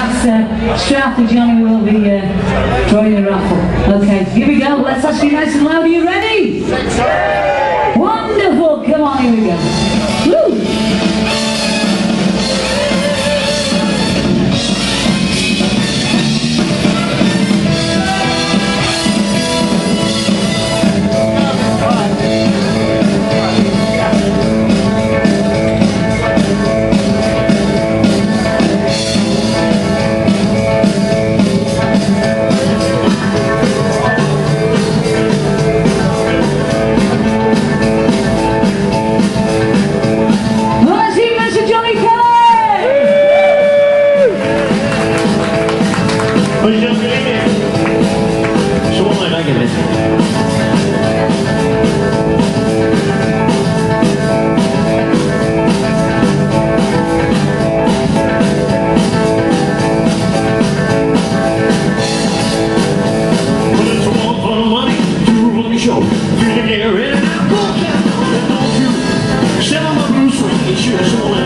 that's straight after Johnny will be drawing the raffle. Okay, here we go. Let's ask you nice and loud. Are you ready? Wonderful. Come on, here we go. Woo! Sell my blue swing, sure,